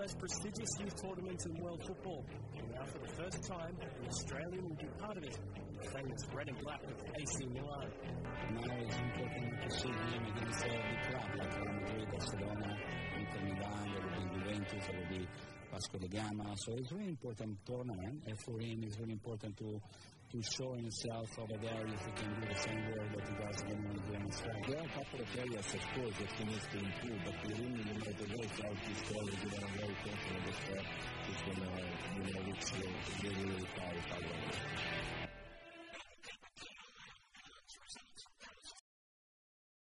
most prestigious youth tournament in world football. And now for the first time, an Australian will be part of it, the famous red and black of AC Milan. Now it's important to see him against a big club like Real Madrid, Barcelona, Inter Milan, there will be Juventus, there will be Vasco da Gama. So it's a really important tournament, and for him it's really important to show himself over there if he can do the same work that he does when he games strike. There are a couple of areas, of course, that he needs to improve, but we really know the way out this ball is going to be very confident that he's going to reach really far.